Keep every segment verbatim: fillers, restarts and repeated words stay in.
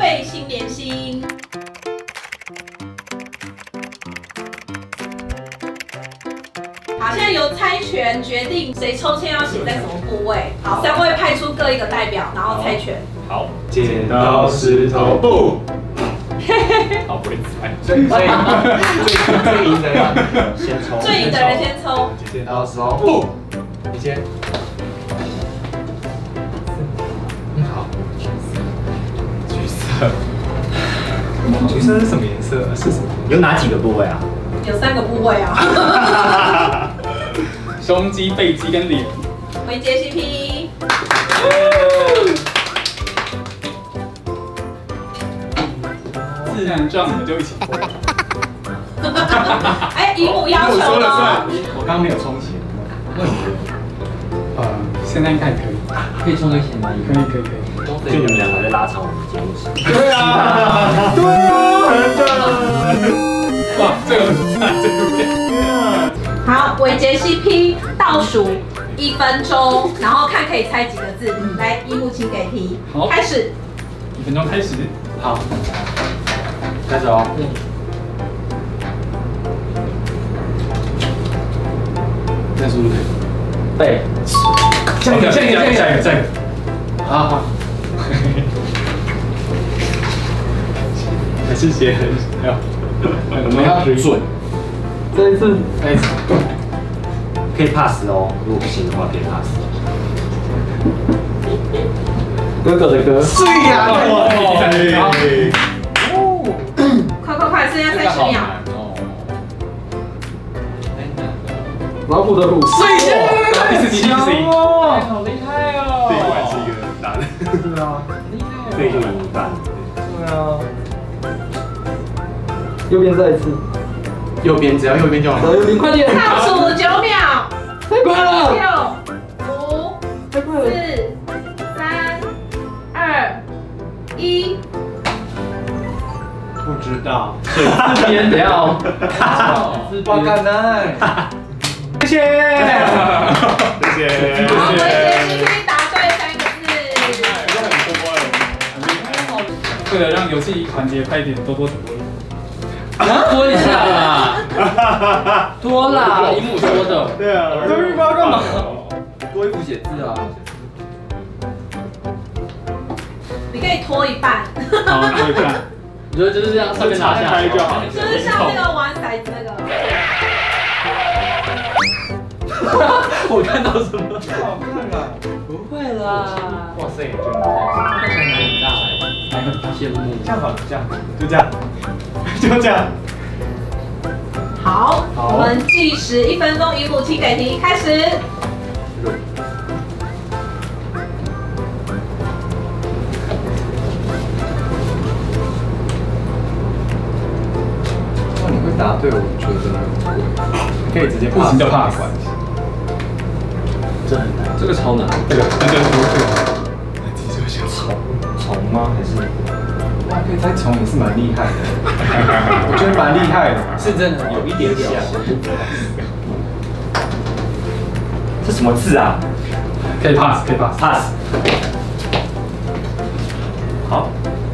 背心连心。好，现在由猜拳决定谁抽签要写在什么部位。好，三位派出各一个代表，然后猜拳。 好，剪刀石头布。好，不会猜。所以所以最赢的要先抽。 最赢的人先抽。 剪刀石头布，你先。好。橘色。橘色是什么颜色？是什么？ 有哪几个部位啊？ 有三个部位啊。 胸肌、背肌跟脸。 回接 C P。 自然撞了就一起脱。 哎，姨母要求的。 我刚刚没有冲洗。 呃，现在应该可以。 可以冲个洗吗？ 可以可以可以。 就你们两个在拉长我们节目时间。 对啊，对啊，哇，这个很惨，这个。 好，伟杰 C P 倒数一分钟，然后看可以猜几个字。来，姨母请给题，开始。 一分钟开始。 好，开始哦。 那是不是可以？ 背。 下一个，下一个，下一个，下一个，下一个。 好好。 还是写很还有， 我们要准。这一次，哎，可以 pass 哦。如果不行的话，可以 pass。哥哥的歌。 对呀， 快快快，剩下三十秒。 老虎的虎。 睡觉。第四题，第四题。 好厉害哦！ 这一关是一个很大的。 对啊，厉害。对，就赢一半。对啊。右边再一次。 右边，只要右边就好。 右边，快点！ 倒数九秒。 太快了！ 六、五、四、三、二、一。 不知道。 四边得要。我敢来。谢谢。 谢谢。 好，伟杰 C P 答对三个字。 为了让游戏环节快一点，多多主播。 拖一下啦，拖啦，姨母说的。 对啊， 多一包干嘛？多一幅写字啊。 你可以拖一半。 好，拖一半。 你觉得就是这样，上面拿下来就好。 就是像那个玩骰子那个。 我看到什么？好看啊！不会啦。哇塞，看起来拿很大哎，还很羡慕。 这样好，这样就这样。就这样。 好，我们计时一分钟，姨母请给题，开始。 哇，你会答对，我觉得可以直接 pass 就 pass。 这很难，这个超难。 这个那个不是，其实就虫虫吗？还是？ 哇，可以猜虫也是蛮厉害的，我觉得蛮厉害的， 是真的有一点像。这什么字啊？ 可以 pass， 可以 pass， pass。好。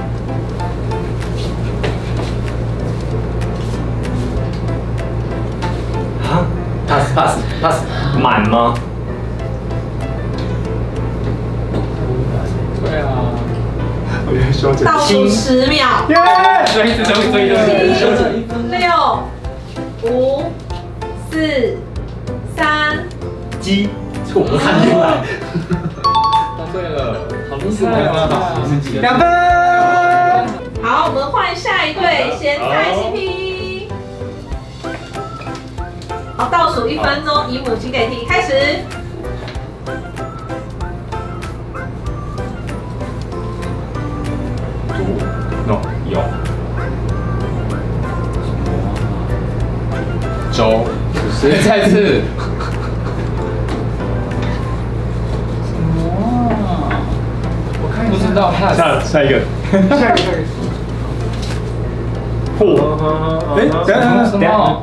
啊 ？pass pass pass 满吗？ 对啊。我觉得修整。 倒数十秒。 耶！追追追追追！ 七、六、五、四、三。 鸡，错，我看出来。答对了，好厉害啊！ 两分。 好，我们换下一对咸菜 C P。好，倒数一分钟，姨母请给题，开始。 no 有。周， 谁再次？ 什么啊？ 我看不知道 pass。 下下一个。 下一个。 嚯！哎，等下什么？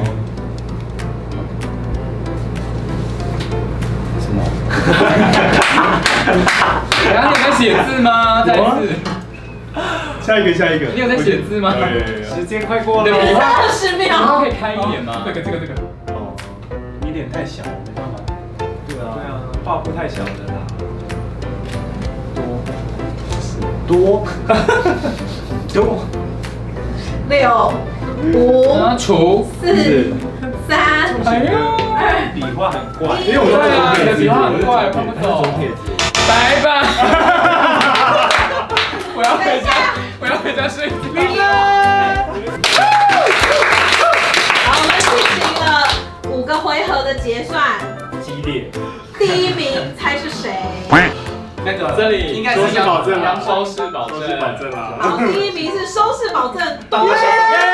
什么？ 然后你在写字吗？再次。 下一个，下一个。 你有在写字吗？ 有有有。 时间快过了， 二十秒。 可以开一点吗？ 这个这个这个， 哦， 你脸太小，没办法。对啊，对啊，画布太小了啦。多，多， 六、五、 除四、三、二。 笔画很怪， 因为我对啊，你的笔画很怪， 我看不懂。拜拜。我要回家，我要回家睡觉。 好，我们进行了五个回合的结算。 激烈。 第一名猜是谁？ 那个这里应该收视保证杨收视保证， 收视保证啦。 好，第一名是收视保证多选。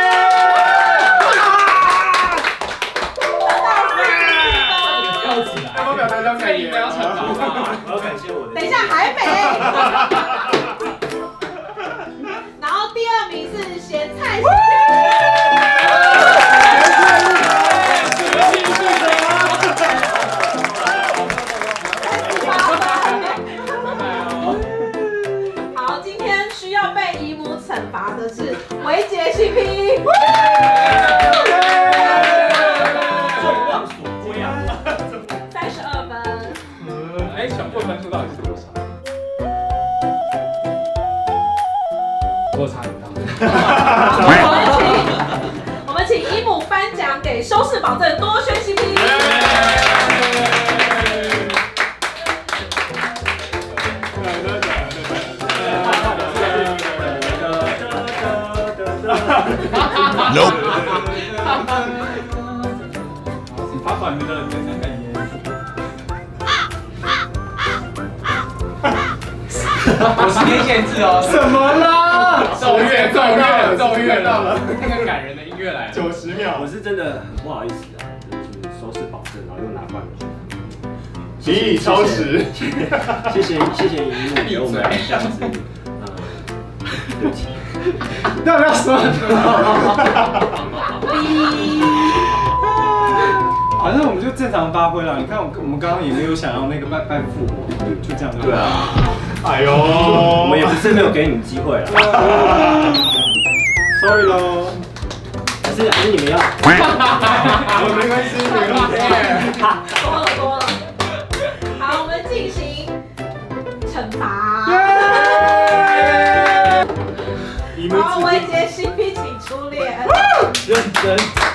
跳起来！ 我表达要这应该要惩罚吧？ 我要感谢我的。 等一下还没。然后第二名是咸菜。好，今天需要被姨母惩罚的是维杰 C P。三十二分。 哎，强迫分数到底是多少？落差很大。 我们请我们请姨母颁奖给收视保证多轩 C P。 Nope。 他把你的人生感言。 我时间限制哦。什么啦？ 奏乐，奏乐，奏乐到了，那个感人的音乐来了。 九十秒。 我是真的很不好意思啊，就是收视保证，然后又拿冠军。 比你超时。 谢谢谢谢姨母给我们这样子，嗯，对不起。 要不要说？反正我们就正常发挥了。你看，我我们刚刚也没有想要那个拜拜复活，就这样就。 对啊。 哎呦， 我们也不是没有给你们机会了。 Sorry 咯。 还是还是你们要？ 没关系，没关系。 多了多了。好，我们进行惩罚。好，维杰 C P 请出列。 认真。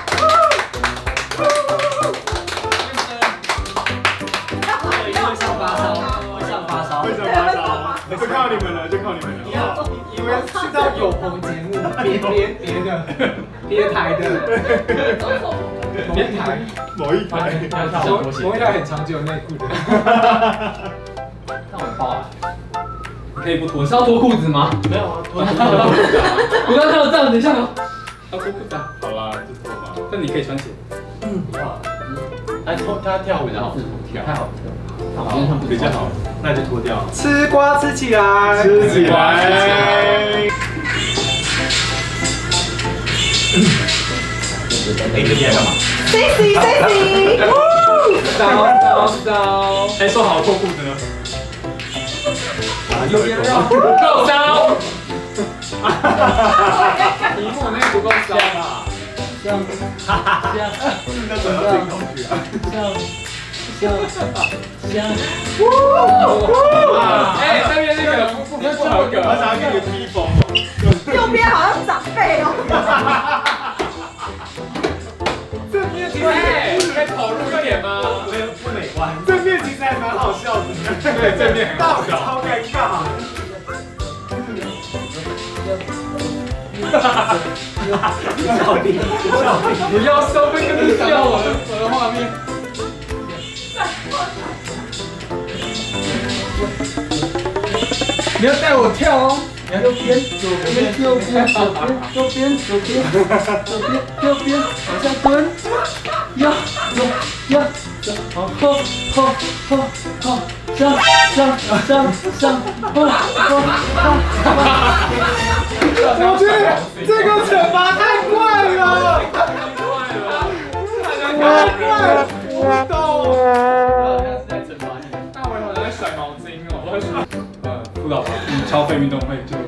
会上发烧， 会上发烧， 会上发烧，就靠你们了，就靠你们了。 以为去到有棚节目，别别别的，别台的，别台， 某一台， 某某一台很长久内裤的。 那我爆了。可以不脱？是要脱裤子吗？ 没有啊，脱裤子。 我刚刚看到这样，等一下哦。要脱裤子啊？ 好啦，就脱吧。 那你可以穿鞋。嗯，哇。他脱，他跳舞比较好跳，太好跳。好， 比较好，那就脱掉。 吃瓜吃起来， 吃起来。 哎，你在干嘛 ？Cici Cici， 糟糟糟！哎，说好脱裤子呢？ 右边绕， 够骚！题目那个不够骚吧？这样，这样， 那怎么进攻去啊？ 这样，这样，这样。哎，那边那个不不不好梗， 他想要给你个披风。 右边好像长辈哦。 正面其实可以投入一点吗？ 没有不美观。 正面其实还蛮好笑的。 对，正面很好笑， 超尴尬。 笑屁，笑屁！ 不要收被跟你笑我的我的画面。 你要带我跳哦！你要右边，左边，右边，左边，右边，左边，左边，右边，往下蹲，呀，呀，呀，好，好，好，好，好，上，上，上，上，好，好，好。我觉得这个惩罚太怪了，太怪了，我懂。 他是在惩罚你，大伟好像在甩毛巾哦，我在甩。呃，辅导吧，超费运动会就。